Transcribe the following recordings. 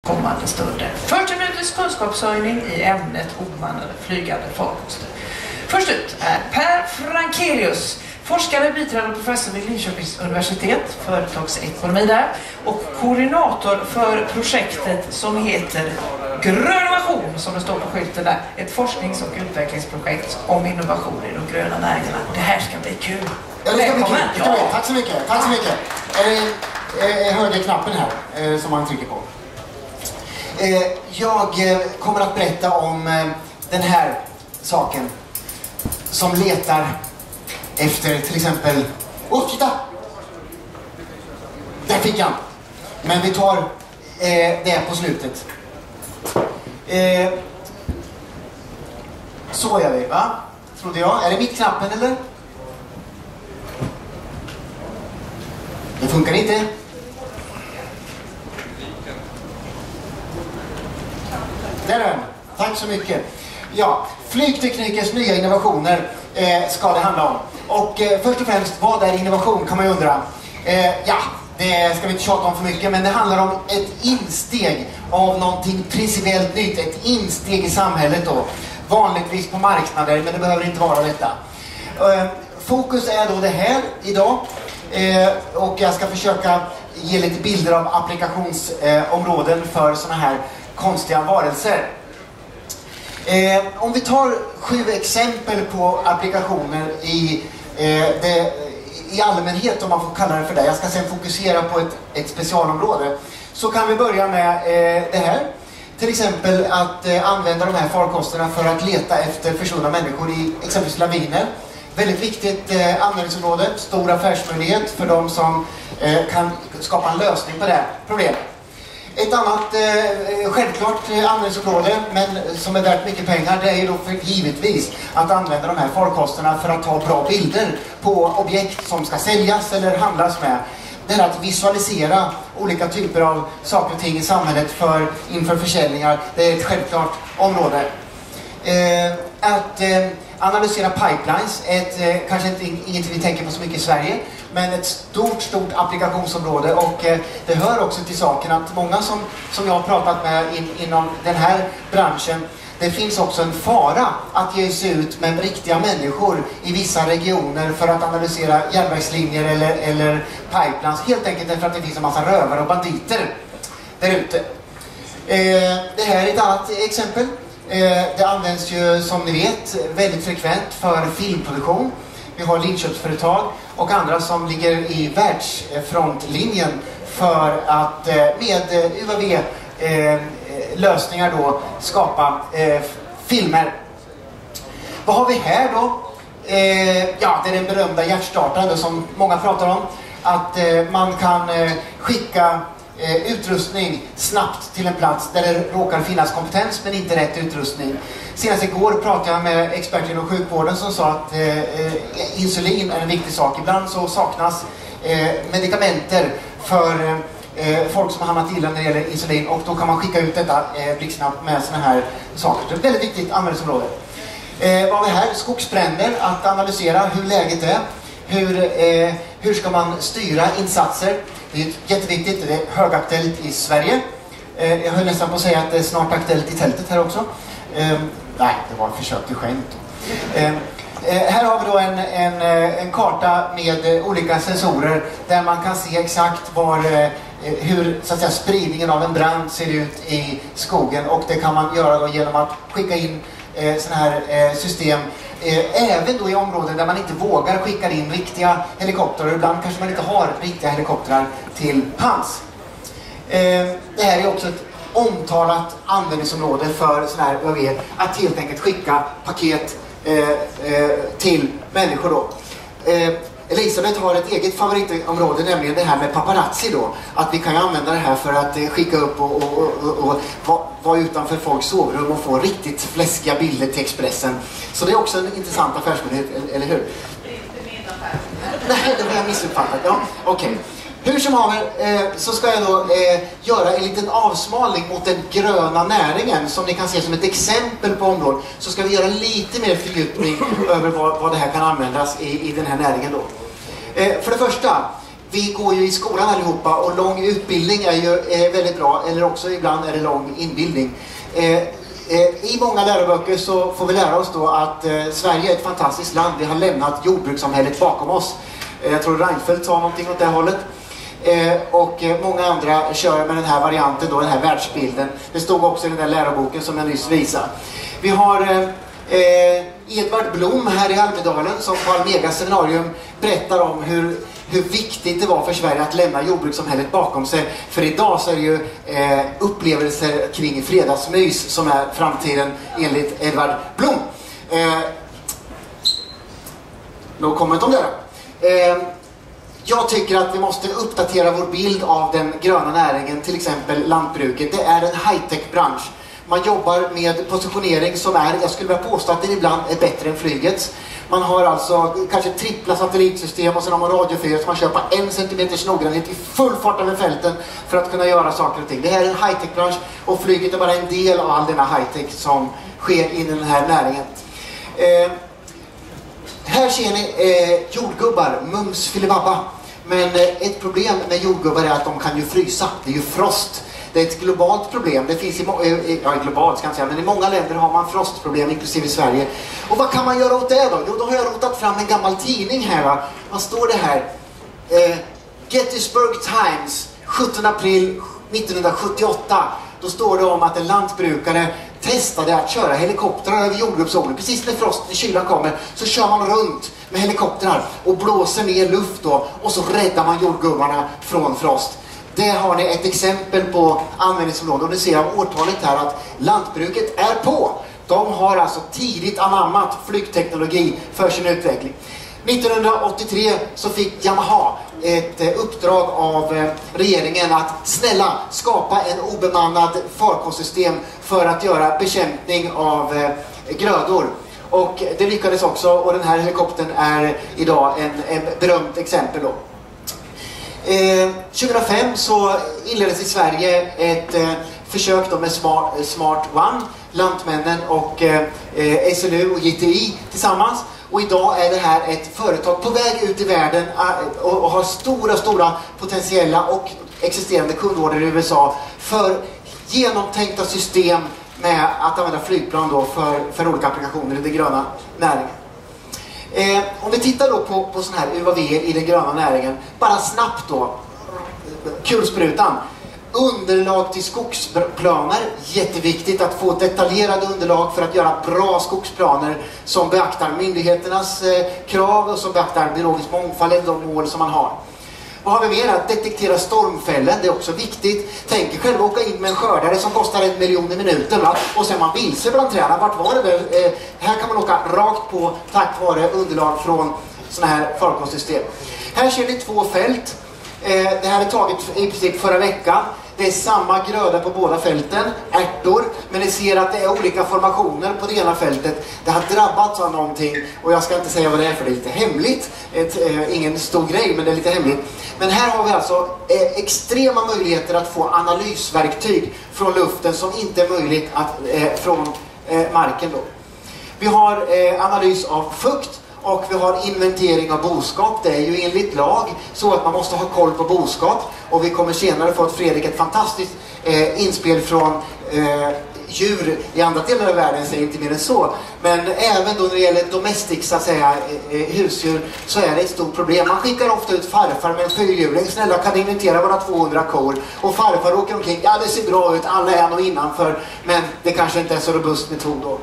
kommande stunder. 40 minuters kunskapshöjning i ämnet obemannade flygande farkoster. Först ut är Per Frankelius, forskare, biträdande professor vid Linköpings universitet, företagsekonomi där, och koordinator för projektet som heter Grön innovation, som det står på skylten där. Ett forsknings- och utvecklingsprojekt om innovation i de gröna näringarna. Det här ska bli kul. Ja, det ska bli kul. Ja. Tack så mycket. Tack så mycket. Jag hörde knappen här som man trycker på. Jag kommer att berätta om den här saken som letar efter till exempel... titta! Där fick han! Men vi tar det på slutet. Så gör vi, va? Trodde jag. Är det mitt knappen eller? Det funkar inte. Där är den. Tack så mycket. Ja, flygteknikens nya innovationer ska det handla om. Och först och främst, vad är innovation kan man ju undra. Ja, det ska vi inte tjata om för mycket, men det handlar om ett insteg av någonting principiellt nytt. Ett insteg i samhället då. Vanligtvis på marknader, men det behöver inte vara detta. Fokus är då det här idag. Och jag ska försöka ge lite bilder av applikationsområden för såna här konstiga varelser. Om vi tar 7 exempel på applikationer i allmänhet, om man får kalla det för det. Jag ska sen fokusera på ett specialområde. Så kan vi börja med det här. Till exempel att använda de här farkosterna för att leta efter försvunna människor i exempelvis laviner. Väldigt viktigt användningsområde, stor affärsmöjlighet för de som kan skapa en lösning på det här problemet. Ett annat självklart användningsområde, men som är värt mycket pengar, det är ju då givetvis att använda de här farkosterna för att ta bra bilder på objekt som ska säljas eller handlas med. Det är att visualisera olika typer av saker och ting i samhället inför försäljningar. Det är ett självklart område. Att analysera pipelines, kanske inget vi tänker på så mycket i Sverige, men ett stort applikationsområde, och det hör också till saken att många som jag har pratat med inom den här branschen, det finns också en fara att ge sig ut med riktiga människor i vissa regioner för att analysera järnvägslinjer eller pipelines, helt enkelt därför att det finns en massa rövare och banditer där ute. Det här är ett annat exempel. Det används ju, som ni vet, väldigt frekvent för filmproduktion. Vi har Linköpsföretag och andra som ligger i världsfrontlinjen för att med UAV-lösningar då skapa filmer. Vad har vi här då? Ja, det är den berömda hjärtstartaren som många pratar om. Att man kan skicka utrustning snabbt till en plats där det råkar finnas kompetens men inte rätt utrustning. Senast igår pratade jag med experter inom sjukvården som sa att insulin är en viktig sak. Ibland så saknas medikamenter för folk som har hamnat illa när det gäller insulin, och då kan man skicka ut detta blixtsnabbt med såna här saker. Det är ett väldigt viktigt användningsområde. Vad har vi här? Skogsbränder, att analysera hur läget är. Hur ska man styra insatser? Det är jätteviktigt, det är högaktuellt i Sverige. Jag höll nästan på att säga att det är snart aktuellt i tältet här också. Nej, det var ett försök till skämt. Här har vi då en karta med olika sensorer där man kan se exakt hur så att säga, spridningen av en brand ser ut i skogen, och det kan man göra då genom att skicka in sådana här system även då i områden där man inte vågar skicka in riktiga helikoptrar. Ibland kanske man inte har riktiga helikoptrar till hands. Det här är också ett omtalat användningsområde för sådana här UAV, att helt enkelt skicka paket till människor då. Elisabeth har ett eget favoritområde, nämligen det här med paparazzi då. Att vi kan använda det här för att skicka upp och vara utanför folks sovrum och få riktigt fläskiga bilder till Expressen. Så det är också en intressant affärsmöjlighet, eller hur? Det är inte min affär. Nej, det var jag missuppfattat. Ja, okej. Hur som haver så ska jag då göra en liten avsmalning mot den gröna näringen. Som ni kan se som ett exempel på området. Så ska vi göra lite mer fördjupning över vad det här kan användas i den här näringen då. För det första, vi går ju i skolan allihopa och lång utbildning är ju väldigt bra, eller också ibland är det lång inbildning. I många läroböcker så får vi lära oss då att Sverige är ett fantastiskt land. Vi har lämnat jordbrukssamhället bakom oss. Jag tror Reinfeldt sa någonting åt det hållet. Och många andra kör med den här varianten då, den här världsbilden. Det stod också i den där läroboken som jag nyss visade. Vi har Edvard Blom här i Almedalen som på Almega seminarium berättar om hur viktigt det var för Sverige att lämna jordbrukssamhället bakom sig. För idag så är det ju upplevelser kring fredagsmys som är framtiden enligt Edvard Blom. Nå kommer om det. Jag tycker att vi måste uppdatera vår bild av den gröna näringen, till exempel lantbruket. Det är en high-tech-bransch. Man jobbar med positionering som är, jag skulle vilja påstå att det ibland är bättre än flygets. Man har alltså kanske trippla satellitsystem och sen har man radiofyr som man kör på 1 centimeters noggrannhet i full fart över fälten för att kunna göra saker och ting. Det här är en high-tech-bransch och flyget är bara en del av all denna high-tech som sker i den här näringen. Här ser ni jordgubbar, mums filibabba. Men ett problem med jordgubbar är att de kan ju frysa. Det är ju frost. Det är ett globalt problem. Det finns globalt ska jag säga, men i många länder har man frostproblem, inklusive Sverige. Och vad kan man göra åt det då? Jo, då har jag rotat fram en gammal tidning här. Va? Vad står det här? Gettysburg Times, 17 april 1978. Då står det om att en lantbrukare testade att köra helikoptrar över jordgubbsodling. Precis när frosten i kylan kommer så kör man runt med helikoptrar och blåser ner luft då. Och så räddar man jordgubbarna från frost. Det har ni ett exempel på användningsområde. Och ni ser av årtalet här att lantbruket är på. De har alltså tidigt anammat flygteknologi för sin utveckling. 1983 så fick Yamaha ett uppdrag av regeringen att snälla skapa en obemannad farkostsystem för att göra bekämpning av grödor. Och det lyckades också, och den här helikoptern är idag en berömt exempel då. 2005 så inleddes i Sverige ett försök då med Smart One, Lantmännen och SLU och JTI tillsammans. Och idag är det här ett företag på väg ut i världen och har stora potentiella och existerande kundorder i USA för genomtänkta system med att använda flygplan då för olika applikationer i den gröna näringen. Om vi tittar då på sån här UAV i den gröna näringen, bara snabbt då, kulsprutan. Underlag till skogsplaner, jätteviktigt att få detaljerade underlag för att göra bra skogsplaner som beaktar myndigheternas krav och som beaktar biologisk mångfald eller de mål som man har. Vad har vi mer? Att detektera stormfällen, det är också viktigt. Tänk er själv åka in med en skördare som kostar 1 miljon i minuten, va? Och sen man vilse bland träden. Vart var det väl? Här kan man åka rakt på tack vare underlag från sådana här farkostsystem. Här ser ni 2 fält. Det här är taget i princip förra veckan. Det är samma gröda på båda fälten, ärtor, men ni ser att det är olika formationer på det ena fältet. Det har drabbats av någonting, och jag ska inte säga vad det är för det är lite hemligt. Ingen stor grej, men det är lite hemligt. Men här har vi alltså extrema möjligheter att få analysverktyg från luften som inte är möjligt från marken då. Vi har analys av fukt. Och vi har inventering av boskap. Det är ju enligt lag så att man måste ha koll på boskap. Och vi kommer senare få ett fantastiskt inspel från djur i andra delar av världen, säger inte mer än så. Men även då när det gäller domestic, så att säga, husdjur, så är det ett stort problem. Man skickar ofta ut farfar med en fyrhjuling. Snälla, kan inventera våra 200 kor. Och farfar åker omkring. Ja, det ser bra ut. Alla är nog innanför. Men det kanske inte är så robust metod då.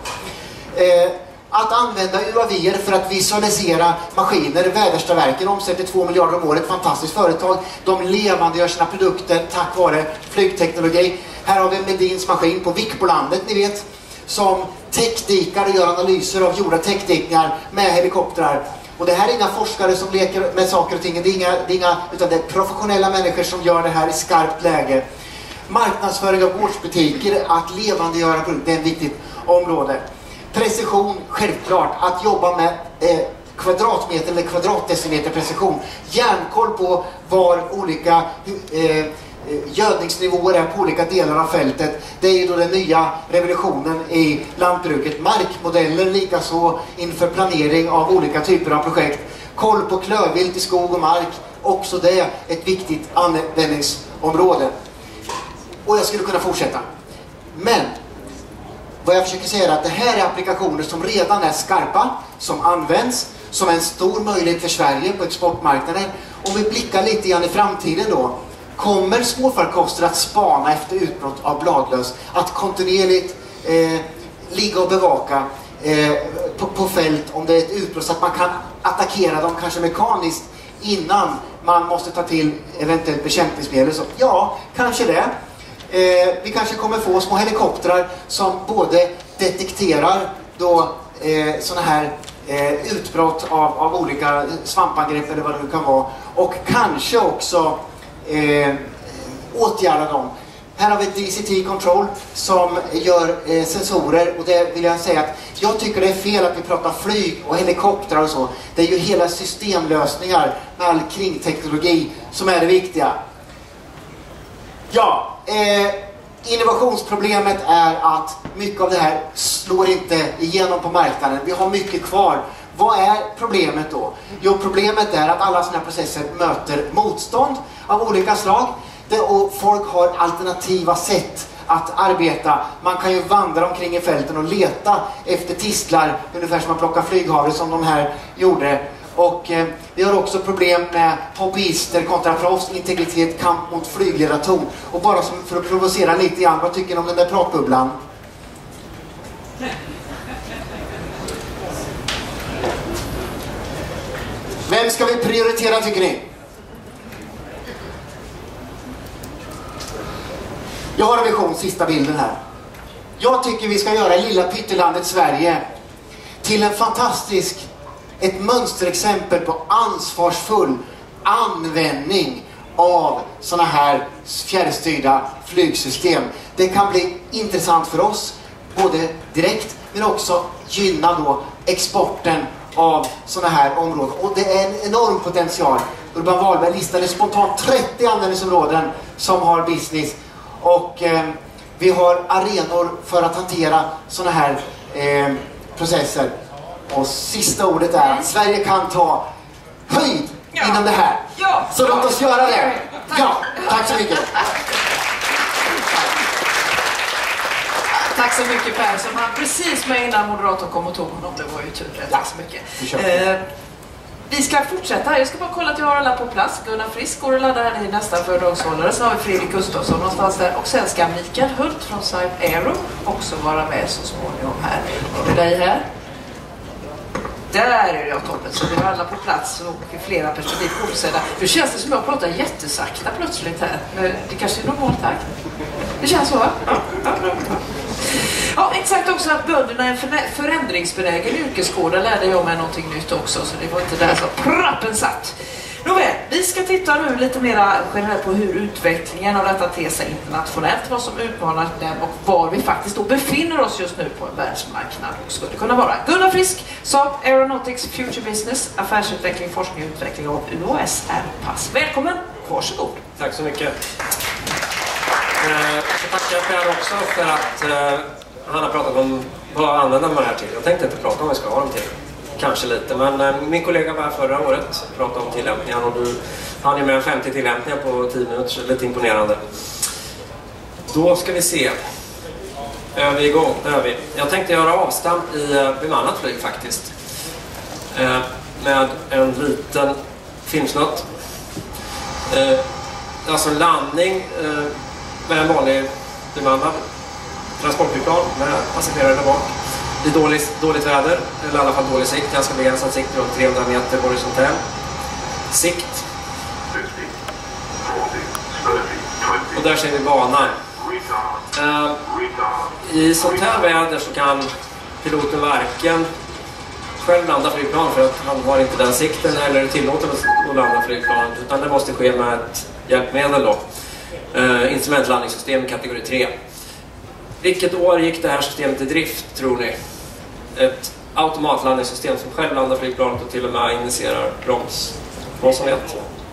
Att använda UAV för att visualisera maskiner. Väderstaverken omsätter 2 miljarder om året. Fantastiskt företag. De levandegör sina produkter tack vare flygteknologi. Här har vi Medins maskin på Vikbolandet, ni vet. Som täckdikar och gör analyser av gjorda täckdikningar med helikoptrar. Och det här är inga forskare som leker med saker och ting. Utan det är professionella människor som gör det här i skarpt läge. Marknadsföring av gårdsbutiker, att levandegöra produkter, det är ett viktigt område. Precision, självklart. Att jobba med kvadratmeter eller kvadratdecimeter precision. Järnkoll på var olika gödningsnivåer är på olika delar av fältet. Det är ju då den nya revolutionen i lantbruket. Markmodeller likaså inför planering av olika typer av projekt. Koll på klövvilt i skog och mark. också det ett viktigt användningsområde. Och jag skulle kunna fortsätta. Men vad jag försöker säga är att det här är applikationer som redan är skarpa, som används, som är en stor möjlighet för Sverige på exportmarknaden. Om vi blickar lite grann i framtiden då, kommer småfarkoster att spana efter utbrott av bladlöss, att kontinuerligt ligga och bevaka på fält om det är ett utbrott, så att man kan attackera dem kanske mekaniskt innan man måste ta till eventuellt bekämpningsmedel. Så, ja, kanske det. Vi kanske kommer få små helikoptrar som både detekterar då såna här utbrott av olika svampangrepp eller vad det nu kan vara, och kanske också åtgärda dem. Här har vi DCT Control som gör sensorer, och det vill jag säga att jag tycker det är fel att vi pratar flyg och helikoptrar och så. Det är ju hela systemlösningar med all kringteknologi som är det viktiga. Ja, innovationsproblemet är att mycket av det här slår inte igenom på marknaden. Vi har mycket kvar. Vad är problemet då? Jo, problemet är att alla sådana här processer möter motstånd av olika slag. Och folk har alternativa sätt att arbeta. Man kan ju vandra omkring i fälten och leta efter tistlar, ungefär som man plockar flyghavre som de här gjorde. Och vi har också problem med hobbyister kontra proffs, integritet, kamp mot flygledarton. Och bara för att provocera lite grann, vad tycker ni om den där pratbubblan? Vem ska vi prioritera, tycker ni? Jag har en vision, sista bilden här. Jag tycker vi ska göra lilla pyttelandet Sverige till en fantastisk, ett mönsterexempel på ansvarsfull användning av såna här fjärrstyrda flygsystem. Det kan bli intressant för oss, både direkt men också gynna då exporten av såna här områden. Och det är en enorm potential. Urban Wahlberg listade spontant 30 användningsområden som har business. Och vi har arenor för att hantera såna här processer. Och sista ordet är att Sverige kan ta höjd inom det här. Ja. Så låt oss göra det. Tack. Ja, tack så mycket. Tack så mycket Per, som han precis med innan moderator kom och tog honom. Det var ju tur det. Tack så mycket. Vi ska fortsätta. Jag ska bara kolla att jag har alla på plats. Gunnar Frisk går och laddar här i nästa föredragshållare. Så har vi Fredrik Gustafsson någonstans där. Och sen ska Mikael Hult från Saab Aero också vara med så småningom här. Har vi dig här? Där är jag toppen, så vi har alla på plats och flera perspektiv uppsedda. Nu känns det som jag pratar jättesakta plötsligt här. Det kanske är normalt takt. Det känns så, va? Ja, exakt, också att bönderna är en förändringsbenägen yrkeskår. Där lärde jag mig någonting nytt också, så det var inte där så prappen satt. Nåväl, vi ska titta nu lite mer generellt på hur utvecklingen av detta ter sig internationellt, vad som utmanar den och var vi faktiskt då befinner oss just nu på en världsmarknad. Och skulle kunna vara Gunnar Frisk, Saab Aeronautics Future Business, affärsutveckling, forskning och utveckling av UAS Airpass. Välkommen, varsågod. Tack så mycket. Jag ska tacka Per också för att han har pratat om vad använder man här till. Jag tänkte inte prata om vad vi ska ha dem till. Kanske lite, men min kollega var här förra året och pratade om tillämpningar, och du hann ju med 50 tillämpningar på 10 minuter, så lite imponerande. Då ska vi se. Är vi igång? Där är vi. Jag tänkte göra avstamp i bemannat flyg faktiskt. Med en liten filmsnutt. Alltså en landning med en vanlig bemannad transportflygplan med passagerare där bak. I dåligt väder, eller i alla fall dålig sikt, ganska begränsad sikt, runt 300 meter horisontell sikt. Och där ser vi banan. I sånt här väder så kan piloten varken själv landa flygplan, för att han har inte den sikten eller tillåter att landa flygplanet, utan det måste ske med ett hjälpmedel då. Instrumentlandningssystem kategori 3. Vilket år gick det här systemet i drift, tror ni? Ett automatlandningssystem som själv landar flygplanet och till och med initierar broms. Någon som vet?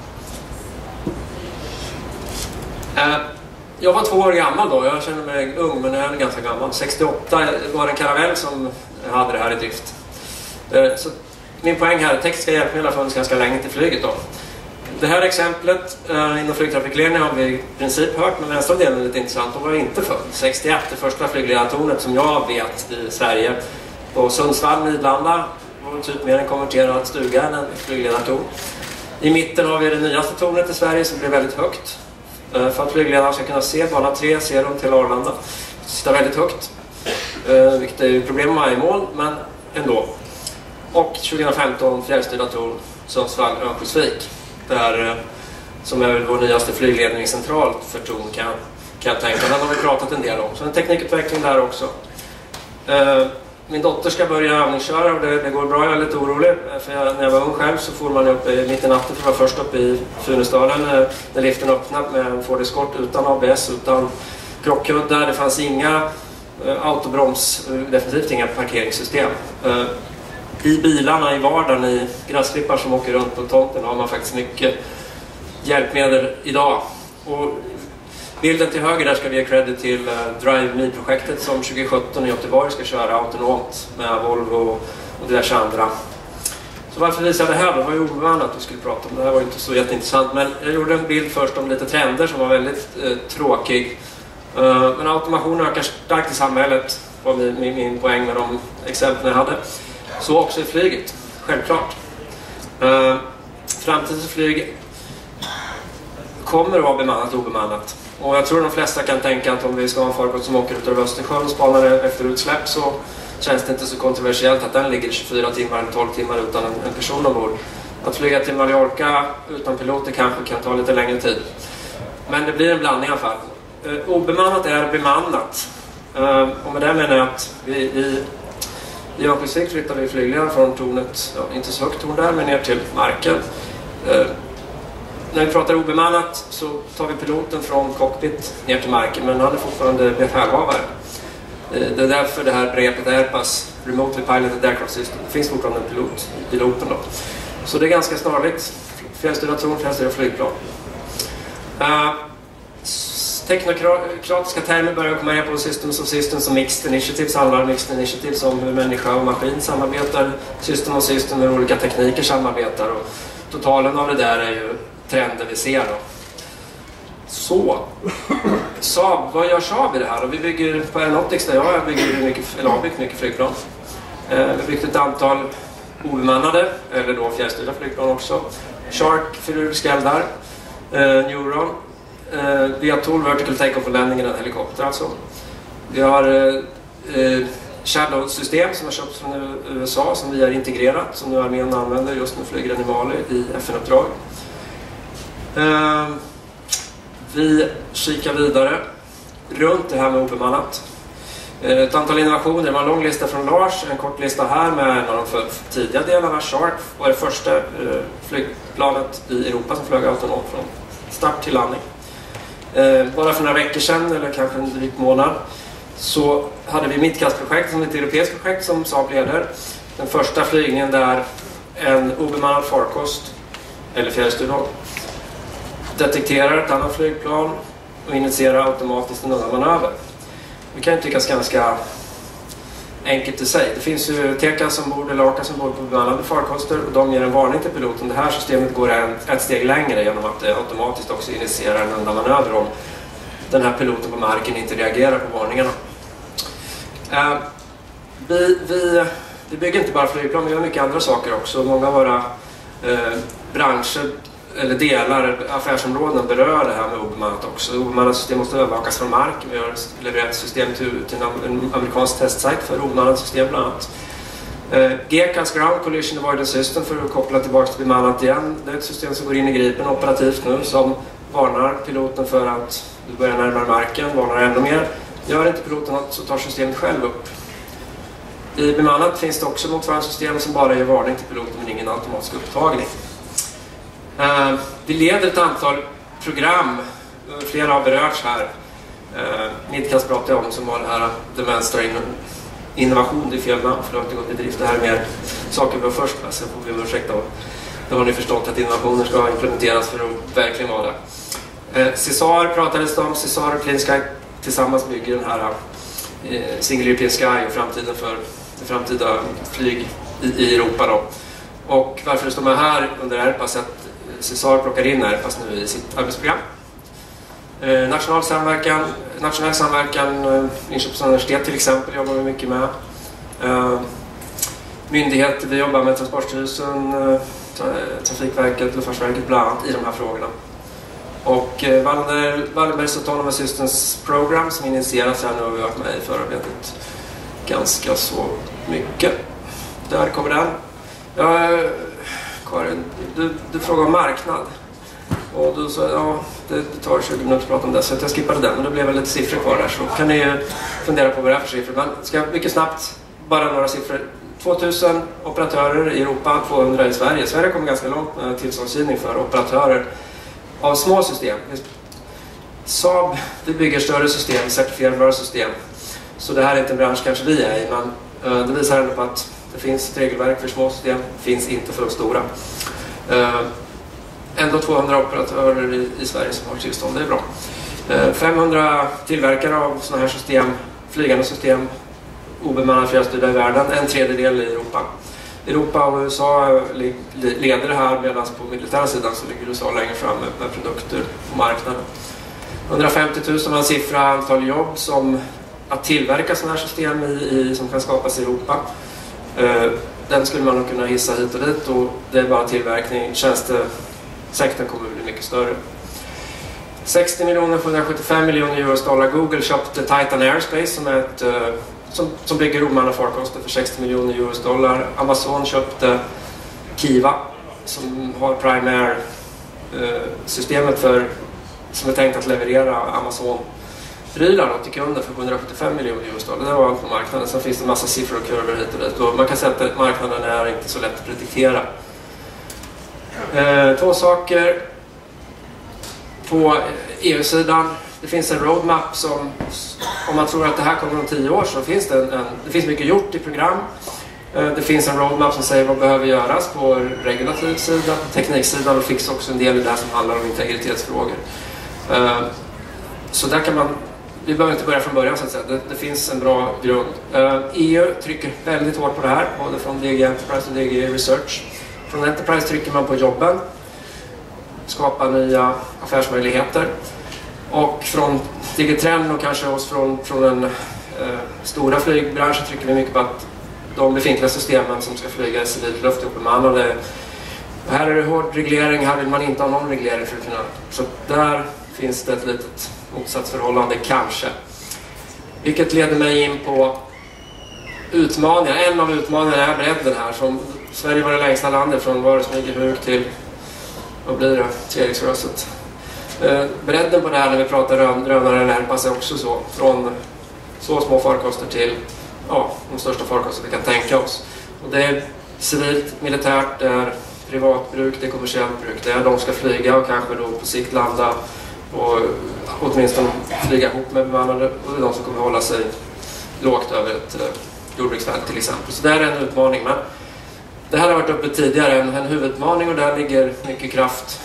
Jag var 2 år gammal då. Jag känner mig ung, men jag är ganska gammal. 68 var det en Caravelle som hade det här i drift. Så min poäng här är att tekniska hjälpmedel har funnits ganska länge till flyget då. Det här exemplet inom flygtrafikledning har vi i princip hört, men nästa del är lite intressant. Då var jag inte född. 61, det första flygledartornet som jag vet i Sverige. På Sundsvall, Midlanda, var typ mer en konverterad stuga än en flygledartorn. I mitten har vi det nyaste tornet i Sverige som blir väldigt högt. För att flygledarna ska kunna se bana 3, se dem till Arlanda. Sitta väldigt högt. Vilket är ju problem med varje mål, men ändå. Och 2015 fjärrstyrda torn Sundsvall-Örnsköldsvik. Där, som är vår nyaste flygledningscentral för torn kan jag tänka. Den har vi pratat en del om. Så en teknikutveckling där också. Min dotter ska börja övningsköra och det går bra. Jag är lite orolig. För när jag var ung själv så får man upp mitt i natten, för att vara först upp i Funäsdalen när liften öppnade med en Ford Escort utan ABS, utan krockkuddar. Det fanns inga autobroms, definitivt inga parkeringssystem. I bilarna i vardagen, i gräsklippar som åker runt på tomten, har man faktiskt mycket hjälpmedel idag. Och bilden till höger där ska vi ge credit till Drive Me-projektet som 2017 i Göteborg ska köra autonomt med Volvo och diverse andra. Så varför visar jag det här då? Det var ju obemannat vi skulle prata om. Det här var ju inte så jätteintressant, men jag gjorde en bild först om lite trender som var väldigt tråkig. Men automation ökar starkt i samhället, var min poäng med de exemplen jag hade. Så också i flyget, självklart. Framtidens flyg kommer att vara bemannat och obemannat. Och jag tror de flesta kan tänka att om vi ska ha en farkost som åker ut över Östersjön och spanar efter utsläpp, så känns det inte så kontroversiellt att den ligger 24 timmar eller 12 timmar utan en person ombord. Att flyga till Mallorca utan piloter kanske kan ta lite längre tid. Men det blir en blandning i alla fall. Obemannat är bemannat. Och med det menar jag att i Örnsköldsvik flyttar vi flygledaren från tornet, inte så högt torn där, men ner till marken. När vi pratar obemannat så tar vi piloten från cockpit ner till marken, men han är fortfarande befälhavare. Det är därför det här begreppet Airbus, Remotely Piloted Aircraft System, det finns fortfarande en pilot i piloten då. Så det är ganska snarligt. Fjärrstyrda torn, fjärrstyrda flygplan. Teknokratiska termer börjar komma ner på Systems of Systems och Mixed Initiatives. Handlar om Mixed Initiatives om hur människa och maskin samarbetar. System of Systems hur olika tekniker samarbetar. Och totalen av det där är ju trender vi ser då. Så, Saab, vad gör Saab i det här? Och vi bygger på Aeronautics där jag har byggt mycket flygplan. Vi har byggt ett antal obemannade, eller då fjärrstyrda flygplan också. Shark, kirurgiska eldar, Neuron. Vi har Tool Vertical Take-Off och Landing i en helikopter alltså. Vi har Shadow-system som har köpts från USA som vi har integrerat, som nu armén använder. Just nu flyger den i Mali i FN-uppdrag. Vi kikar vidare runt det här med obemannat. Ett antal innovationer, det var en lång lista från Lars, en kort lista här med en av de tidiga delarna. Shark var det första flygplanet i Europa som flög autonomt från start till landning. Bara för några veckor sedan, eller kanske en dryg månad, så hade vi Midcast-projekt som är ett europeiskt projekt som Saab leder. Den första flygningen där en obemannad farkost, eller fjärrstyrd detekterar ett annat flygplan och initierar automatiskt en annan manöver. Det kan ju tyckas ganska enkelt i sig. Det finns ju TECAS ombord eller ACAS ombord på bemannade farkoster och de ger en varning till piloten. Det här systemet går ett steg längre genom att det automatiskt också initierar en undanmanöver om den här piloten på marken inte reagerar på varningarna. Vi bygger inte bara flygplan, vi gör mycket andra saker också. Många av våra branscher eller delar, affärsområden berör det här med obemannat också. Obemannat system måste övervakas från marken. Vi har levererat system till en amerikansk testsajt för obemannat system bland annat. GCAS, Ground Collision Avoidance System, för att koppla tillbaka till bemannat igen. Det är ett system som går in i Gripen operativt nu som varnar piloten för att du börjar närmare marken, varnar ännu mer. Gör inte piloten något så tar systemet själv upp. I bemannat finns det också motsvarande system som bara ger varning till piloten men ingen automatisk upptagning. Vi leder ett antal program, flera har berörts här. Midcast pratade jag om som var det här Demenstra innovation, det är fel namn för det har inte gått i drift. Det här är mer saker vi var först med, sen får vi ursäkta. Då har ni förstått att innovationer ska implementeras för att verkligen vara det. CESAR pratades det om, CESAR och Clean Sky tillsammans bygger den här Single European Sky och framtiden för det framtida flyg i Europa då. Och varför det står med här under Airbus att Cesar plockar in här, fast nu i sitt arbetsprogram. Nationell samverkan, Linköpings universitet till exempel jobbar vi mycket med. Myndigheter, vi jobbar med Transportstyrelsen, Trafikverket, Luftfartsverket bland annat i de här frågorna. Och Wallenbergs Autonomous Systems Program som initieras här nu har vi varit med i förarbetet ganska så mycket. Där kommer den. Ja, Karin, du frågar om marknad. Och då sa jag, det tar 20 minuter att prata om det, så jag skippade den. Men det blev lite siffror kvar där, så kan ni ju fundera på vad det är för siffror. Men ska mycket snabbt, bara några siffror. 2000 operatörer i Europa, 200 i Sverige. Sverige kommer ganska långt med tillståndsgivning för operatörer av små system. Saab, vi bygger större system, certifierbara system. Så det här är inte en bransch kanske vi är i, men det visar ändå på att det finns ett regelverk för små system, finns inte för de stora. Ändå 200 operatörer i Sverige som har tillstånd, det är bra. 500 tillverkare av sådana här system, flygande system, obemannade fjärrstyrda i världen, en tredjedel i Europa. Europa och USA leder det här, medan på militära sidan så ligger USA längre fram med produkter på marknaden. 150 000 var en siffra antal jobb som att tillverka sådana här system som kan skapas i Europa. Den skulle man nog kunna hissa hit och dit, och det är bara tillverkning. Tjänstesektorn kommer att bli mycket större. 60 miljoner, 775 miljoner US-dollar. Google köpte Titan Aerospace som är som bygger obemannade farkoster för 60 miljoner US-dollar. Amazon köpte Kiva som har Prime Air-systemet som är tänkt att leverera Amazon-prylar till kunder för 175 miljoner US-dollar. Det var allt på marknaden. Sen finns det en massa siffror och kurvor hit och dit. Och man kan säga att marknaden är inte så lätt att prediktera. Två saker. På EU-sidan, det finns en roadmap som, om man tror att det här kommer om 10 år, så finns det finns mycket gjort i program. Det finns en roadmap som säger vad behöver göras på regulativ sida, på tekniksidan, och finns också en del i det här som handlar om integritetsfrågor. Så där kan man, vi behöver inte börja från början så att säga, det finns en bra grund. EU trycker väldigt hårt på det här, både från DG Enterprise och DG Research. Från Enterprise trycker man på jobben, skapa nya affärsmöjligheter. Och från Digitrend och kanske oss från den stora flygbranschen trycker vi mycket på att de befintliga systemen som ska flyga i civilt luft är bemannade. Här är det hård reglering, här vill man inte ha någon reglering för att kunna. Så där finns det ett litet motsatsförhållande kanske. Vilket leder mig in på utmaningar. En av utmaningarna är bredden här. Som Sverige var det längsta landet från Varesmyggehuk till, vad blir det, Treriksröset. Bredden på det här när vi pratar drönare närmar sig också så. Från så små farkoster till de största farkoster vi kan tänka oss. Och det är civilt, militärt, det är privatbruk, det är kommersiellt bruk. Det är de ska flyga och kanske då på sikt landa och åtminstone flyga ihop med bemannade, och det är de som kommer hålla sig lågt över ett jordbruksfält till exempel. Så det är en utmaning. Men det här har varit uppe tidigare, en huvudutmaning, och där ligger mycket kraft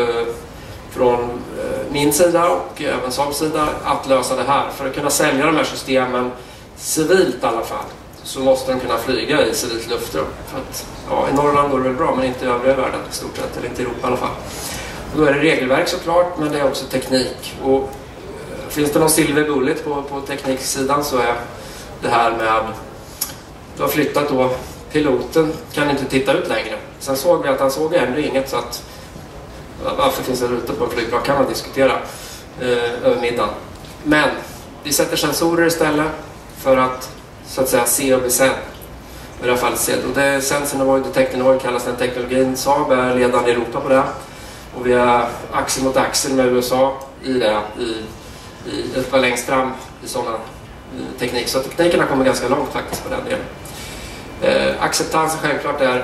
från min sida och även Saabs sida att lösa det här. För att kunna sälja de här systemen civilt i alla fall, så måste de kunna flyga i civilt luftrum. För att, i Norrland går det väl bra, men inte i övriga världen i stort sett, eller inte i Europa i alla fall. Och då är det regelverk såklart, men det är också teknik. Och finns det någon silver bullet på tekniksidan, så är det här med, du har flyttat då, piloten kan inte titta ut längre. Sen såg vi att han såg ändå inget, så att varför finns det rutor på en flygplan kan man diskutera över middagen. Men vi sätter sensorer istället för att så att säga se och bli sedd. I det här fallet sedd. Och det är Sense and Avoid Detect and Avoid kallas den teknologin. Saab är ledande i Europa på det. Och vi är axel mot axel med USA i det. Det var längst fram i sådana teknik. Så teknikerna kommer ganska långt faktiskt på den delen. Acceptansen självklart är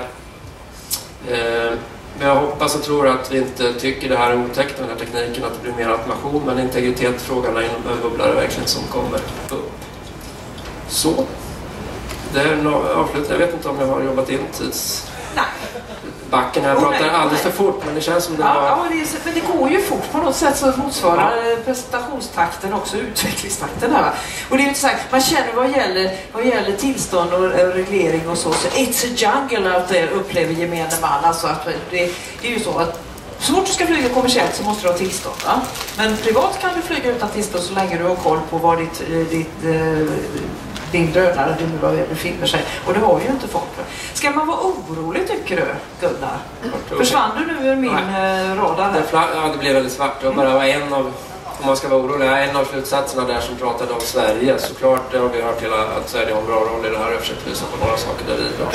men jag hoppas och tror att vi inte tycker det här är otäckt med den här tekniken, att det blir mer automation, men integritetsfrågan är en bubblare verkligen som kommer upp. Så, det är avslut. Jag vet inte om jag har jobbat in tidsbacken. Jag pratar alldeles för fort, men det känns som det var... Ja, men det går ju fort på något sätt, så motsvarar presentationstakten också utvecklingstakten här. Och det är ju inte sagt, man känner vad gäller tillstånd och reglering och så it's a jungle out there, upplever gemene man. Alltså att det är ju så att Så fort du ska flyga kommersiellt så måste du ha tillstånd, va? Men privat kan du flyga utan tillstånd så länge du har koll på var din drönare befinner sig. Och det har ju inte folk. Ska man vara orolig, tycker du, Gunnar? Försvann du nu ur min radar här? Ja, det blev väldigt svart. Det var bara en av, om man ska vara orolig, en av slutsatserna där som pratade om Sverige. Såklart har vi hört hela att Sverige har en bra roll i det här. Jag försökt visa på några saker där vi är bra.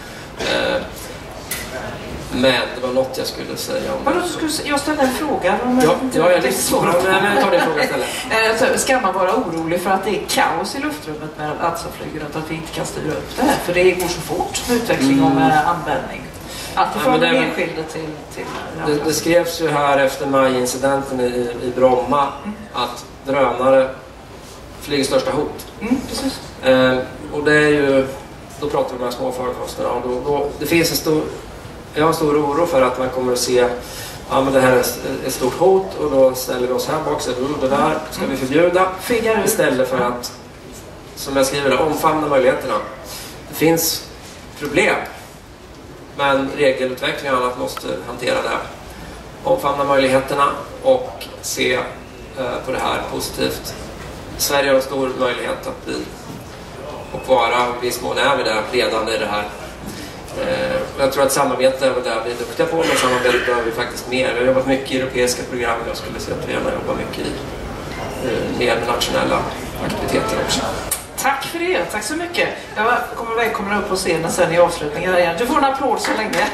Men det var något jag skulle säga om... Jag ställde en fråga. Ja, jag är svåra. Men jag tar din fråga istället. Ska man vara orolig för att det är kaos i luftrummet med allt som flyger runt, att vi inte kan styra upp det här? För det går så fort med utveckling och med användning. Alltifrån den enskilde till... Det skrevs ju här efter majincidenten i Bromma att drönare flyger största hot. Precis. Och det är ju... Då pratar vi om de här små förekomsterna. Och det finns jag har en stor oro för att man kommer att se men det här är ett stort hot och då ställer vi oss här bak och säger det där ska vi förbjuda istället för att, som jag skriver, omfamna möjligheterna. Det finns problem, men regelutveckling och annat måste hantera det här. Omfamna möjligheterna och se på det här positivt. Sverige har en stor möjlighet att bli och vara, i viss mån är vi där ledande i det här. Jag tror att samarbete är där vi är duktiga på, men samarbete behöver vi faktiskt mer. Vi har jobbat mycket i europeiska program. Jag skulle säga att vi gärna jobbar mycket i mer med nationella aktiviteter också. Tack för det, tack så mycket. Jag kommer välkomna upp på scenen sen i avslutningen igen. Du får en applåd så länge.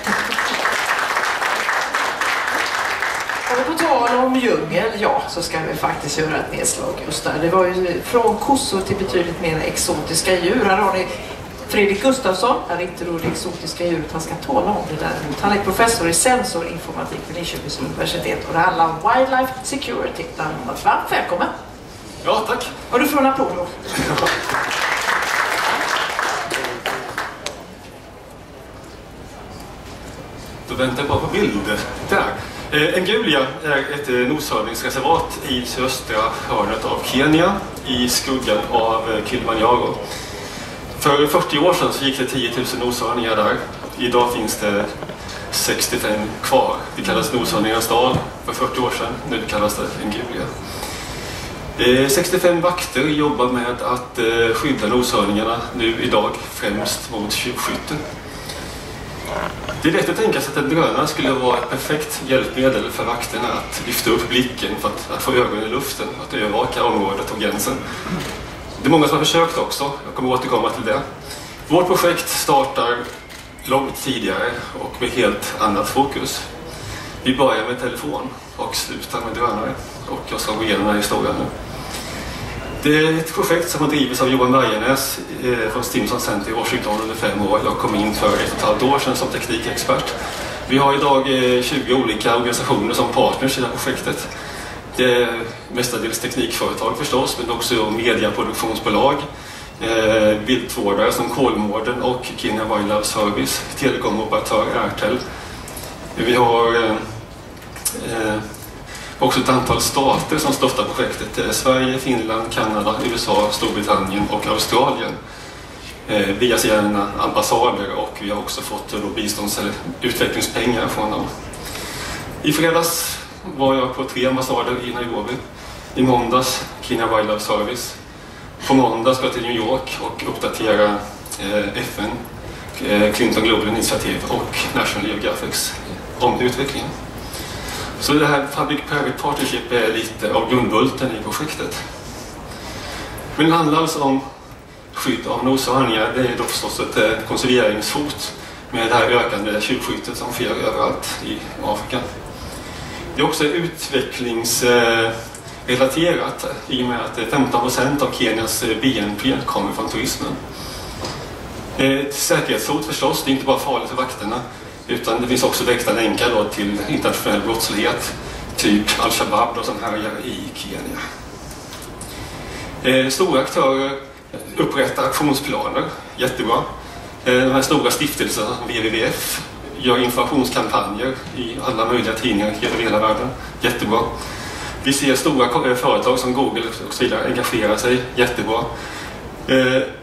Och på tal om djungel, så ska vi faktiskt göra ett nedslag just där. Det var ju från kossor till betydligt mer exotiska djur. Här har ni Fredrik Gustafsson, är inte då det exotiska djuret han ska tala om det däremot. Han är professor i sensorinformatik vid Linköpings universitet och det handlar om wildlife security. Varmt välkommen! Ja, tack! Och du får en applåd då. Då väntar jag bara på bilder. Där. Ngulia är ett noshörningsreservat i sydöstra hörnet av Kenya i skuggan av Kilimanjaro. För 40 år sedan så gick det 10 000 noshörningar där. Idag finns det 65 kvar. Det kallas noshörningarnas dal för 40 år sedan. Nu kallas det Ngulia. 65 vakter jobbar med att skydda noshörningarna nu idag främst mot tjuvskytte. Det är lätt att tänka sig att en drönare skulle vara ett perfekt hjälpmedel för vakterna att lyfta upp blicken för att få ögonen i luften, att övervaka området och gränsen. Det är många som har försökt också, jag kommer återkomma till det. Vårt projekt startar långt tidigare och med helt annat fokus. Vi börjar med telefon och slutar med drönare och jag ska gå igenom den här historien nu. Det är ett projekt som har drivits av Johan Bergenäs från Stimson Center i Washington under 5 år. Jag kom in för 1,5 år sedan som teknikexpert. Vi har idag 20 olika organisationer som partners i det här projektet. Det är mestadels teknikföretag förstås, men också mediaproduktionsbolag, viltvårdare som Kolmården och Kenya Wildlife Service, telekomoperatör Airtel. Vi har också ett antal stater som stöttar projektet. Det är Sverige, Finland, Kanada, USA, Storbritannien och Australien. Via sina ambassader och vi har också fått bistånds- eller utvecklingspengar från dem. I fredags var jag på 3 ambassader i Nairobi. I måndags Kenya Wildlife Service. På måndag ska jag till New York och uppdatera FN, Clinton Global Initiative och National Geographic om utvecklingen. Så det här Public-Private Partnership är lite av grundbulten i projektet. Men det handlar alltså om skydd av noshörningar. Det är då förstås ett konserveringshot med det här ökande tjuvskyttet som sker överallt i Afrika. Det är också utvecklingsrelaterat i och med att 15% av Kenias BNP kommer från turismen. Ett säkerhetshot förstås, det är inte bara farligt för vakterna utan det finns också direkta länkar då till internationell brottslighet, typ Al-Shabaab som härjar i Kenya. Stora aktörer upprättar aktionsplaner, jättebra. De här stora stiftelserna som WWF gör informationskampanjer i alla möjliga tidningar över hela världen, jättebra. Vi ser stora företag som Google och så vidare engagera sig, jättebra.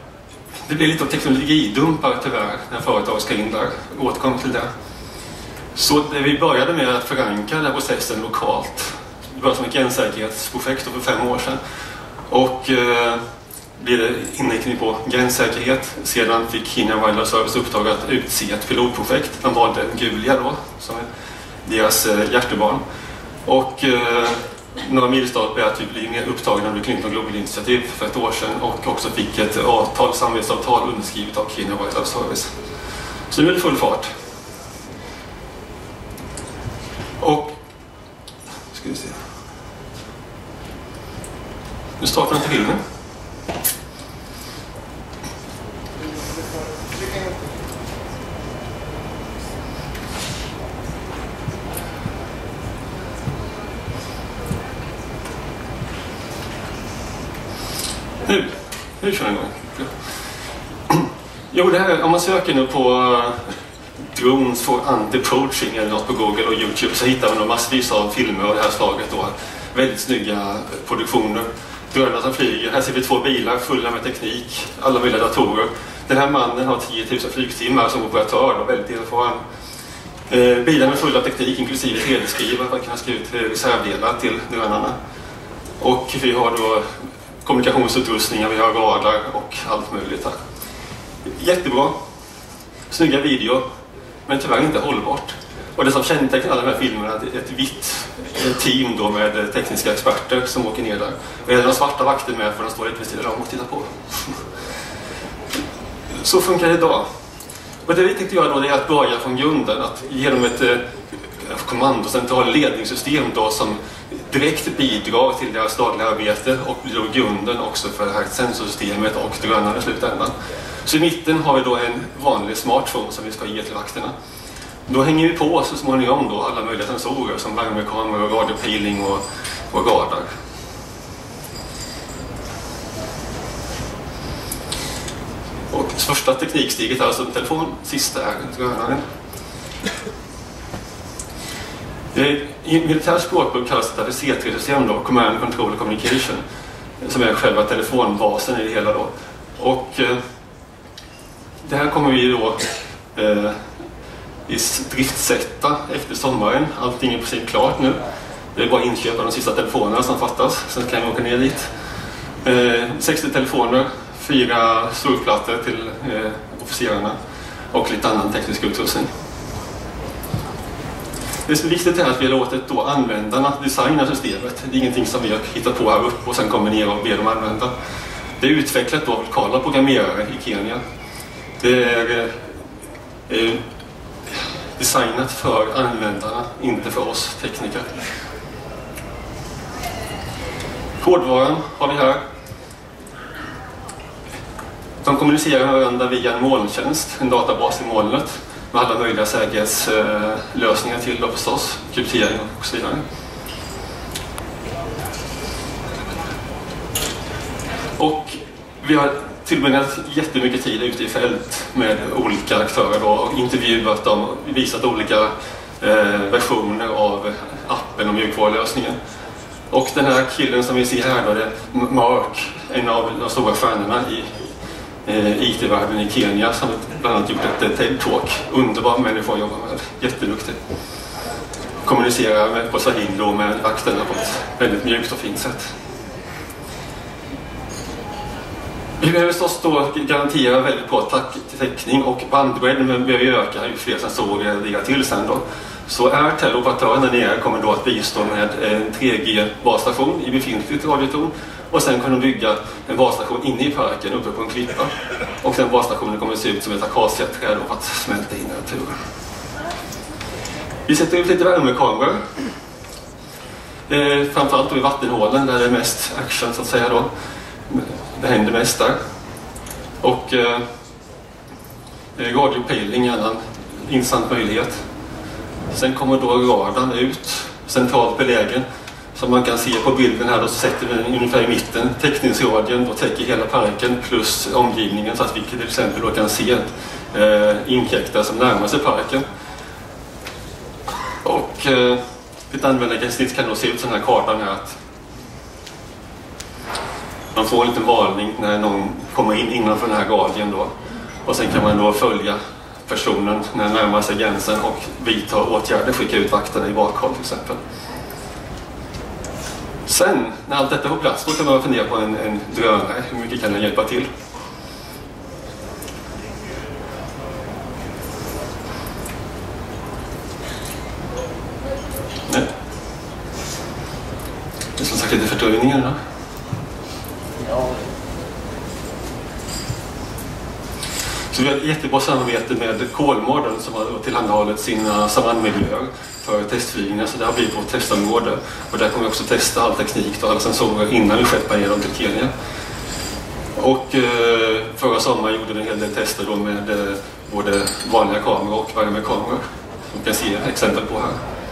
Det blir lite av teknologidumpar tyvärr när företag ska in där, återkommer till det. Så vi började med att förankra den här processen lokalt. Det var som ett gränssäkerhetsprojekt för 5 år sedan. Och blev det inriktning på gränssäkerhet. Sedan fick Kenya Wildlife Service uppdrag att utse ett pilotprojekt. De valde Gulia då, som är deras hjärtebarn. Och några milstolpar är att vi blev mer upptagna av Clinton Global Initiative för 1 år sedan och också fick ett samarbetsavtal underskrivet av Kenya Wildlife Service. Så nu är det full fart. Och ska vi se. Nu startar inte filmen. Nu kör den igång. Jo, det här, om man söker nu på drones for anti-poaching eller något på Google och YouTube så hittar man massvis av filmer av det här slaget då. Väldigt snygga produktioner. Drönare som flyger. Här ser vi 2 bilar fulla med teknik, alla möjliga datorer. Den här mannen har 10 000 flygtimmar som operatör och väldigt erfaren. Bilarna är fulla av teknik, inklusive 3D-skrivare för att kunna skriva ut reservdelar till drönarna. Och vi har då kommunikationsutrustningar, vi har radar och allt möjligt här. Jättebra. Snygga video, men tyvärr inte hållbart. Och det som kännetecknar alla de här filmerna är ett vitt team då med tekniska experter som åker ner där. Och är det de svarta vakter med för de står lite vid sidan om och tittar på. Så funkar det idag. Och det vi tänkte göra då är att börja från grunden, att ge dem ett kommandocentral ledningssystem då som direkt bidrar till deras dagliga arbete och blir då grunden också för det här sensorsystemet och drönarna i slutändan. Så i mitten har vi då en vanlig smartphone som vi ska ge till vakterna. Då hänger vi på så småningom då alla möjliga sensorer som värmekameror, radiopiling och radar. Och första tekniksteget är alltså en telefon, sista är drönaren. I militär språkbruk kallas det för C3-system då, Command, Control och Communication, som är själva telefonbasen i det hela då. Och det här kommer vi då driftsätta efter sommaren. Allting är precis klart nu. Det är bara inköp av de sista telefonerna som fattas. Sen kan vi åka ner dit. 60 telefoner, 4 surfplattor till officerarna och lite annan teknisk utrustning. Det som är viktigt är att vi har låtit då användarna designa systemet. Det är ingenting som vi har hittat på här uppe och sen kommer ner och ber dem använda. Det är utvecklat av lokala programmerare i Kenya. Det är designat för användarna, inte för oss tekniker. Kodvaran har vi här. De kommunicerar med varandra via en molntjänst, en databas i molnet med alla möjliga säkerhetslösningar till då förstås, kryptering och så vidare. Och vi har tillbringat jättemycket tid ute i fält med olika aktörer då, och intervjuat dem och visat olika versioner av appen och mjukvarulösningen. Och den här killen som vi ser här då, det är Mark, en av de stora stjärnorna i IT-världen i Kenya, som bland annat gjort ett TED-talk. Underbar människa att jobba med, jätteduktig. Kommunicerar på swahili med vakterna på ett väldigt mjukt och fint sätt. Vi behöver förstås då garantera väldigt bra täckning och bandbredden behöver öka ju fler sensorer ligger till sen då. Så Airtel-operatören där nere kommer då att bistå med en 3G-basstation i befintligt radiotorn och sen kommer de bygga en basstation inne i parken uppe på en klippa. Och den basstationen kommer att se ut som ett akaciaträd för att smälta in i naturen. Vi sätter ut lite värmekameror. Framförallt då i vattenhålen där det är mest action så att säga då. Det händer mest där. Och radiopiling är en annan intressant möjlighet. Sen kommer då radarn ut, centralt belägen. Som man kan se på bilden här, då sätter vi den ungefär i mitten. Täckningsradien då täcker hela parken plus omgivningen så att vi till exempel då kan se inkräktare som närmar sig parken. Och ett användargränssnitt kan då se ut sån här kartan här att man får en liten varning när någon kommer in innanför den här radien då. Och sen kan man då följa personen när den närmar sig gränsen och vidta åtgärder, skicka ut vakterna i bakhåll till exempel. Sen, när allt detta är på plats, då kan man fundera på en drönare. Hur mycket kan den hjälpa till? Nej. Det är som sagt lite fördröjningar då. Ja. Så vi har ett jättebra samarbete med Kolmården som har tillhandahållit sina savannmiljöer för testflygningar. Så det har blivit vårt testområde. Och där kommer vi också testa all teknik och alla sensorer innan vi skeppar ner dem till Kenya. Och förra sommaren gjorde vi en hel del tester då med både vanliga kameror och värmekameror. Som vi kan se exempel på här.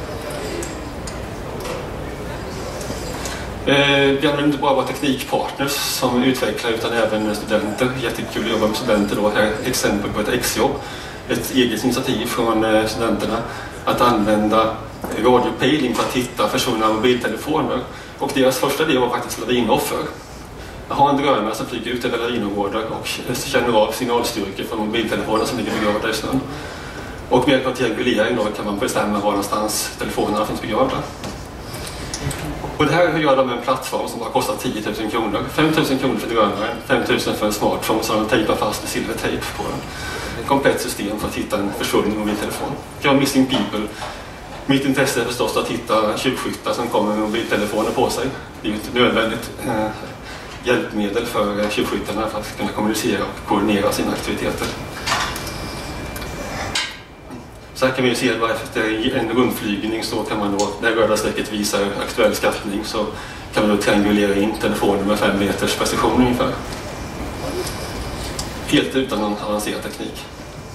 Vi använder inte bara våra teknikpartners som utvecklar utan även studenter. Jättekul att jobba med studenter då. Här är ett exempel på ett exjobb. Ett eget initiativ från studenterna att använda radiopejling för att hitta försvunna mobiltelefoner. Och deras första idé var faktiskt lavinoffer. Att ha en drönare som flyger ut över lavinområden och känner av signalstyrkor från mobiltelefoner som ligger begravda i snön. Och med hjälp av triangulering då kan man bestämma var någonstans telefonerna finns begravda. Och det här gör de med en plattform som har kostat 10 000 kronor. 5 000 kronor för drönaren, 5 000 för en smartphone som de tejpar fast med silvertejp på den. Ett komplett system för att hitta en försvunnen mobiltelefon. Jag missing people. Mitt intresse är förstås att hitta tjuvskyttar som kommer med mobiltelefoner på sig. Det är ju ett nödvändigt hjälpmedel för tjuvskyttarna för att kunna kommunicera och koordinera sina aktiviteter. Så här kan vi ju se att efter en rundflygning så kan man då, när röda strecket visar aktuell skattning, så kan man då triangulera in telefonen med 5 meters precision ungefär. Helt utan någon avancerad teknik.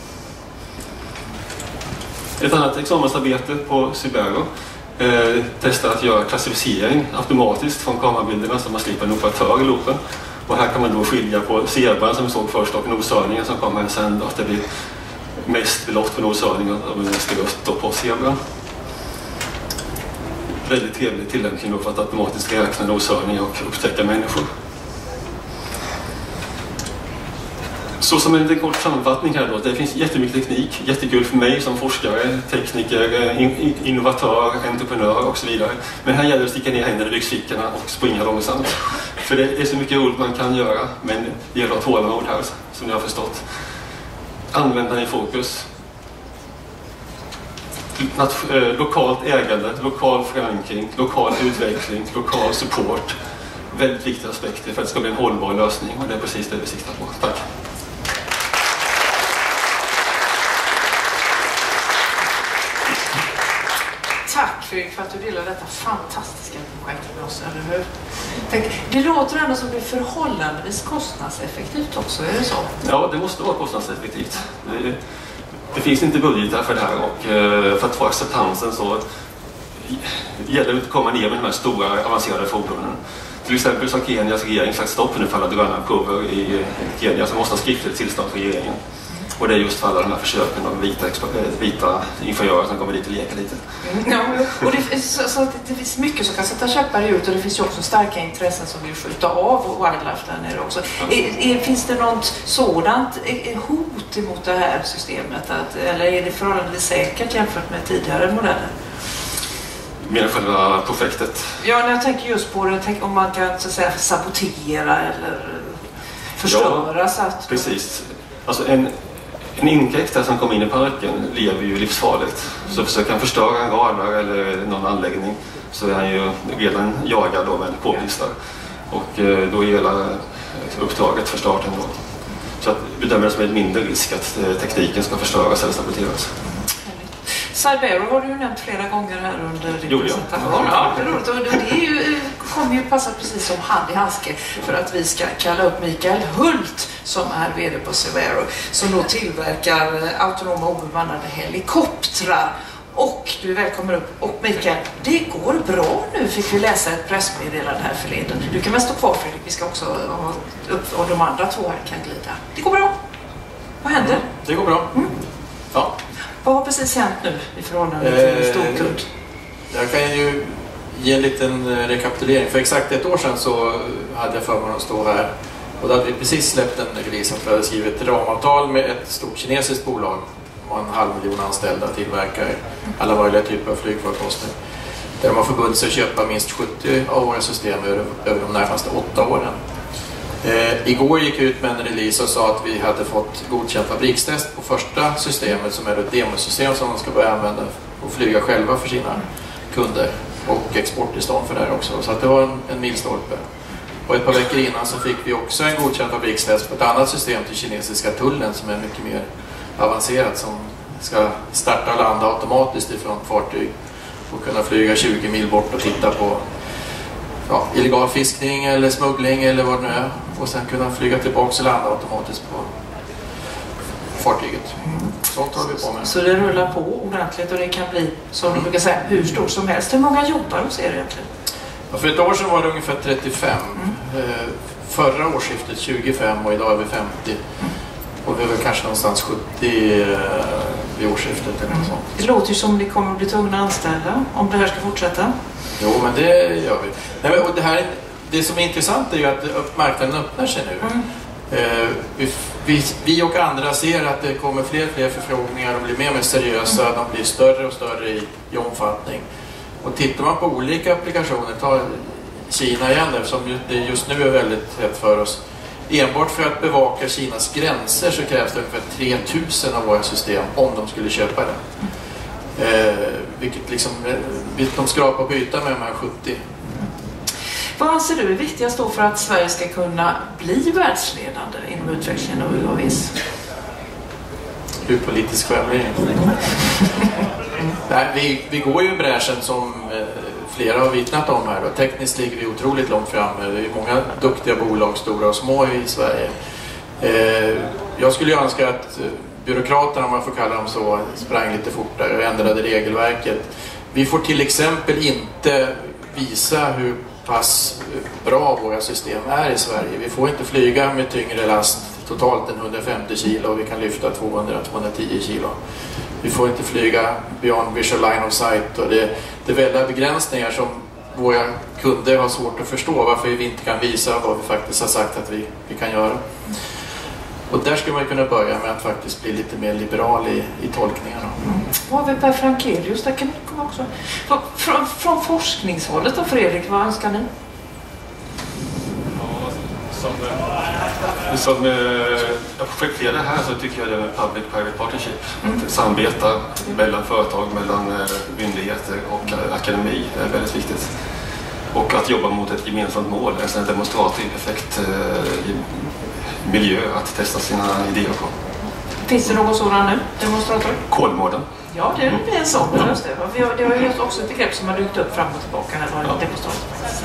Ett annat examensarbete på Cibero testar att göra klassificering automatiskt från kamerabilderna så man slipper en operatör i loopen. Och här kan man då skilja på zebran som vi såg först och noshörningen som kommer sen, att det blir mest blått på noshörningen och mest rött på zebran. Väldigt trevlig tillämpning då för att automatiskt räkna noshörningar och upptäcka människor. Så som en liten kort sammanfattning här då, det finns jättemycket teknik, jättekul för mig som forskare, tekniker, innovatör, entreprenör och så vidare. Men här gäller det att sticka ner händerna i byxfickorna och springa långsamt. För det är så mycket roligt man kan göra, men det gäller att hålla tålamod här, som ni har förstått. Användaren i fokus. Lokalt ägande, lokal förankring, lokal utveckling, lokal support. Väldigt viktiga aspekter för att det ska bli en hållbar lösning, och det är precis det vi siktar på. Tack! Tack Fredrik för att du delar detta fantastiska projekt med oss, eller hur? Det låter ändå som det är förhållandevis kostnadseffektivt också, är det så? Ja, det måste vara kostnadseffektivt. Det finns inte budgetar för det här, och för att få acceptansen så gäller det att komma ner med de här stora avancerade fordonen. Till exempel så har Kenias regering sagt stopp för nu för alla drönarprover i Kenya som måste ha skriftligt tillstånd för regeringen. Och det är just för alla de här försöken av vita ingenjörer som kommer dit och leker lite. Ja, och det finns mycket som kan sätta käppar ut, och det finns ju också starka intressen som vill skjuta av wildlife där nere också. Finns det något sådant hot emot det här systemet? Eller är det förhållandevis säkert jämfört med tidigare modeller? Med själva projektet? Ja, när jag tänker just på det, om man kan så att säga sabotera eller förstöra. Ja, så att... precis. Alltså en inkräktare som kommer in i parken lever ju livsfarligt. Så försöker han förstöra en radar eller någon anläggning så är han ju redan jagad då med påvistar. Och då är hela uppdraget för starten då. Så att bedömer det som en mindre risk att tekniken ska förstöras eller saboteras. Cibero har du ju nämnt flera gånger här under din presentation. Ja, det är roligt. Och det kommer ju passa precis som hand i handske för att vi ska kalla upp Mikael Hult som är vd på Cibero, som då tillverkar autonoma obemannade helikoptrar. Och du är välkommen upp. Och Mikael, det går bra nu, fick vi läsa ett pressmeddelande här förleden. Du kan väl stå kvar, Fredrik, vi ska också ha upp, och de andra två här kan glida. Det går bra. Vad händer? Det går bra. Ja. Vad har precis hänt nu i förhållande till storkund? Jag kan ju ge en liten rekapitulering. För exakt ett år sedan så hade jag förmånen att stå här. Och då hade vi precis släppt en release som vi hade skrivit ett ramavtal med ett stort kinesiskt bolag och 500 000 anställda tillverkare alla möjliga typer av flygfarkoster. Där de har förbundit sig att köpa minst 70 av våra system över de närmaste 8 åren. Igår gick ut med en release och sa att vi hade fått godkänt fabrikstest på första systemet som är ett demosystem som de ska börja använda och flyga själva för sina kunder och exporttillstånd för det här också. Så att det var en milstolpe. Och ett par veckor innan så fick vi också en godkänd fabrikstest på ett annat system till kinesiska tullen som är mycket mer avancerat, som ska starta och landa automatiskt ifrån fartyg och kunna flyga 20 mil bort och titta på illegal fiskning eller smuggling eller vad det nu är, och sen kunna flyga tillbaka och landa automatiskt på fartyget. Sånt håller vi på med. Så det rullar på ordentligt och det kan bli, som du brukar säga, hur stort som helst. Hur många jobbar hos er egentligen? Ja, för ett år sedan var det ungefär 35. Förra årsskiftet 25 och idag är vi 50. Och vi är väl kanske någonstans 70 vid årsskiftet eller något sånt. Det låter ju som ni kommer att bli tvungna att anställa om det här ska fortsätta. Jo, men det gör vi. Nej, och det som är intressant är ju att marknaden öppnar sig nu. Vi och andra ser att det kommer fler och fler förfrågningar, de blir mer och mer seriösa, de blir större och större i omfattning. Och tittar man på olika applikationer, ta Kina igen där, som det just nu är väldigt hett för oss. Enbart för att bevaka Kinas gränser så krävs det ungefär 3000 av våra system om de skulle köpa det. Vilket liksom, de skrapar på ytan med de här 70. Vad anser du är viktigast då för att Sverige ska kunna bli världsledande inom utvecklingen av UAVs? Hur politisk värld. Nej, vi går ju i bräschen som flera har vittnat om här. Då. Tekniskt ligger vi otroligt långt fram. Det är många duktiga bolag, stora och små i Sverige. Jag skulle ju önska att byråkraterna, om man får kalla dem så, sprang lite fortare och ändrade regelverket. Vi får till exempel inte visa hur pass bra våra system är i Sverige. Vi får inte flyga med tyngre last, totalt än 150 kilo, och vi kan lyfta 200-210 kilo. Vi får inte flyga beyond visual line of sight, och det är väldiga begränsningar som våra kunder har svårt att förstå, varför vi inte kan visa vad vi faktiskt har sagt att vi kan göra. Och där skulle man kunna börja med att faktiskt bli lite mer liberal i tolkningarna. Vad har vi Per Frankelius? Där kan vi komma också. Från forskningshållet då, Fredrik, vad önskar ni? Som jag projekterar här så tycker jag det är public-private partnership. Att samarbeta mellan företag, mellan myndigheter och akademi är väldigt viktigt. Och att jobba mot ett gemensamt mål, alltså en demonstrator i perfekt miljö att testa sina idéer på. Finns det någon sådan nu, demonstrator? Kolmården. Ja, det är en sån. Just det. Det är ju också ett begrepp som har dykt upp fram och tillbaka här. Demonstrator.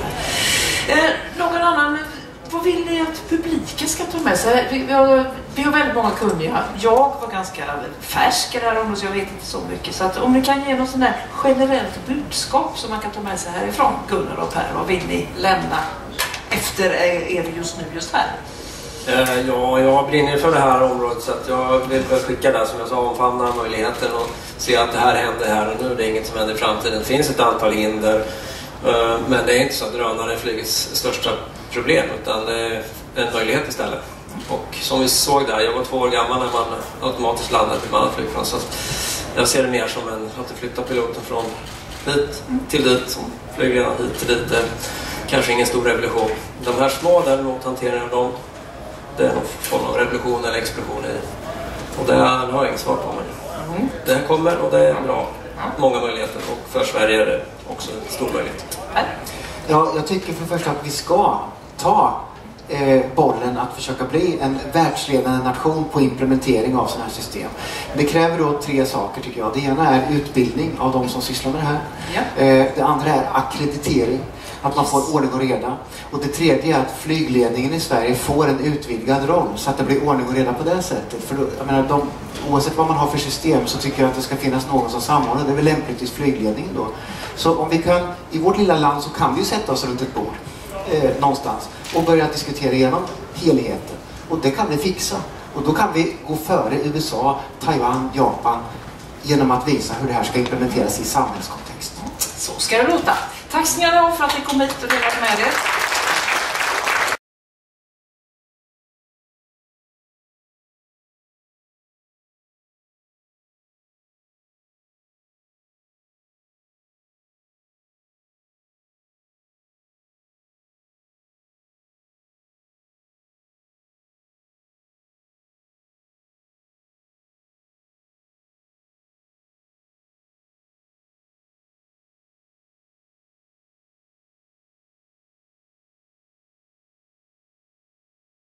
Någon annan... Vad vill ni att publiken ska ta med sig? Vi har väldigt många kunniga. Jag var ganska färsk i det här området, så jag vet inte så mycket. Så att om ni kan ge något sån där generellt budskap som man kan ta med sig härifrån, Gunnar och Per, vad vill ni lämna efter er just nu, just här? Ja, jag brinner för det här området, så att jag vill väl skicka där, som jag sa, omfamna möjligheten och se att det här händer här och nu. Det är inget som händer i framtiden. Det finns ett antal hinder, men det är inte så att drönare är flygets största problem, utan det är en möjlighet istället. Och som vi såg där, jag var 2 år gammal när man automatiskt landade till bemannat flygplan, så jag ser det mer som en återflytta piloten från hit till dit, som flygledaren hit till dit. Kanske ingen stor revolution. De här små däremot hanterar de, det är någon form av revolution eller explosion i. Och det har jag inget svar på, men det här kommer och det är bra. Många möjligheter, och för Sverige är det också en stor möjlighet. Ja, jag tycker för det första att vi ska ta bollen att försöka bli en världsledande nation på implementering av sådana här system. Det kräver då 3 saker tycker jag. Det ena är utbildning av de som sysslar med det här. Ja. Det andra är akkreditering, att man får ordning och reda. Och det tredje är att flygledningen i Sverige får en utvidgad roll så att det blir ordning och reda på det sättet. För då, jag menar, oavsett vad man har för system så tycker jag att det ska finnas någon som samordnar. Det är väl lämpligtvis flygledningen då. Så om vi kan, i vårt lilla land så kan vi sätta oss runt ett bord någonstans och börja diskutera igenom helheten. Och det kan vi fixa. Och då kan vi gå före USA, Taiwan, Japan genom att visa hur det här ska implementeras i samhällskontext. Så ska det låta. Tack snälla för att ni kom hit och delade med er.